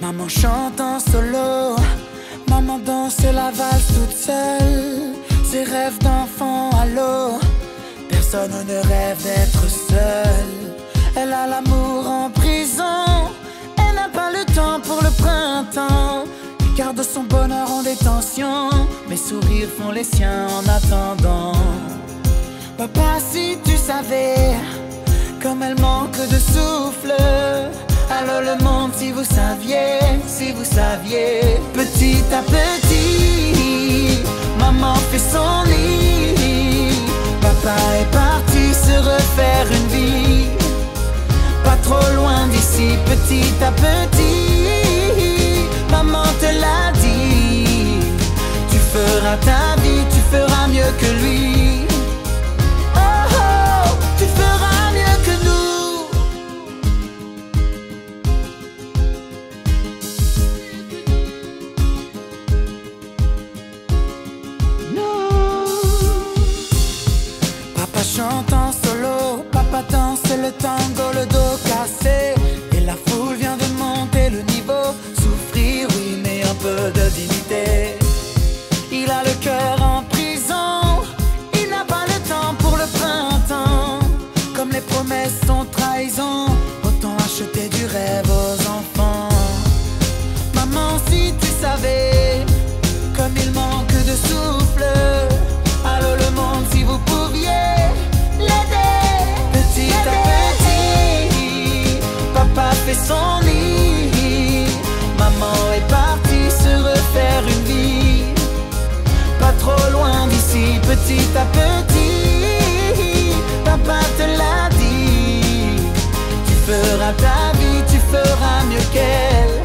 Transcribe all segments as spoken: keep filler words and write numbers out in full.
Maman chante en solo, maman danse la valse toute seule. Ses rêves d'enfant à l'eau, personne ne rêve d'être seul. Elle a l'amour en prison, elle n'a pas le temps pour le printemps. Elle garde son bonheur en détention, mes sourires font les siens en attendant. Papa, si tu savais comme elle manque de souffle. Alors le monde, si vous saviez, si vous saviez. Petit à petit, maman fait son lit. Papa est parti se refaire une vie. Pas trop loin d'ici, petit à petit. Maman te l'a dit, tu feras ta vie, tu feras mieux que lui. Papa chante en solo, papa danse le tango, le dos cassé. Et la foule vient de monter le niveau. Souffrir, oui, mais un peu de dignité. Il a le cœur en prison, il n'a pas le temps pour le printemps. Comme les promesses sont trahison, autant acheter du rêve aux enfants. Maman, si tu savais comme il manque de souffle. Allô le monde, si vous pouviez l'aider. Petit à petit, papa fait son lit. Maman est partie se refaire une vie. Pas trop loin d'ici, petit à petit. Papa te l'a dit, tu feras ta vie, tu feras mieux qu'elle.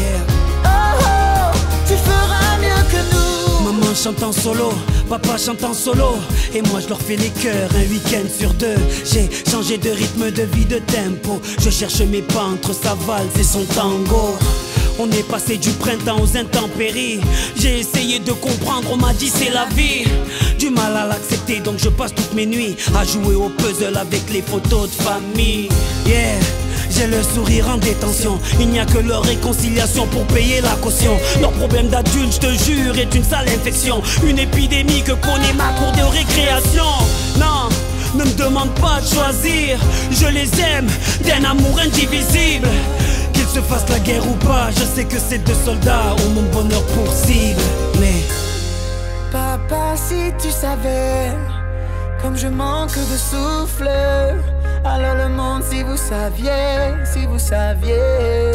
Maman chante en solo, papa chante en solo. Et moi je leur fais les chœurs un week-end sur deux. J'ai changé de rythme, de vie, de tempo. Je cherche mes pas entre sa valse et son tango. On est passé du printemps aux intempéries. J'ai essayé de comprendre, on m'a dit c'est la vie. Du mal à l'accepter, donc je passe toutes mes nuits à jouer au puzzle avec les photos de famille. Yeah, j'ai le sourire en détention. Il n'y a que leur réconciliation pour payer la caution. Leur problème d'adulte, je te jure, est une sale infection. Une épidémie que connaît ma cour de récréation. Non, ne me demande pas de choisir. Je les aime d'un amour indivisible. Qu'ils se fassent la guerre ou pas, je sais que ces deux soldats ont mon bonheur pour cible. Mais papa, si tu savais comme je manque de souffle. Alors le monde, si vous saviez, si vous saviez.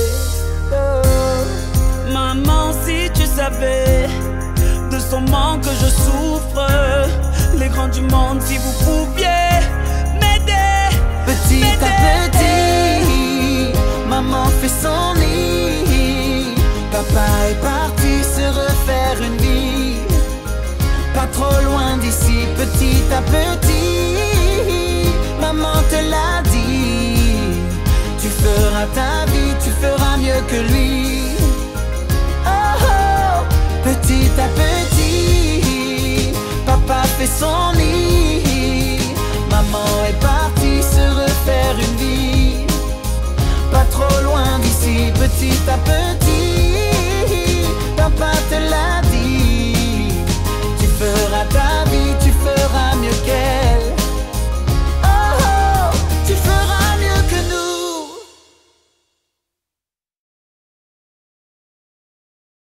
Oh. Maman, si tu savais de son manque je souffre. Les grands du monde, si vous pouviez m'aider. Petit à petit, maman fait son lit. Papa est parti se refaire une vie. Pas trop loin d'ici, petit à petit. Maman te l'a dit, tu feras ta vie, tu feras mieux que lui. Oh oh, petit à petit.